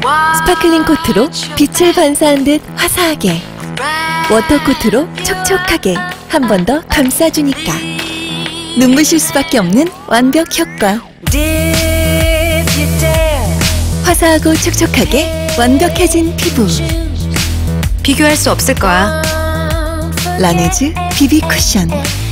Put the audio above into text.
스파클링 코트로 빛을 반사한 듯 화사하게, 워터코트로 촉촉하게 한 번 더 감싸주니까 눈부실 수밖에 없는 완벽 효과. 화사하고 촉촉하게 완벽해진 피부. 비교할 수 없을 거야. 라네즈 비비 쿠션.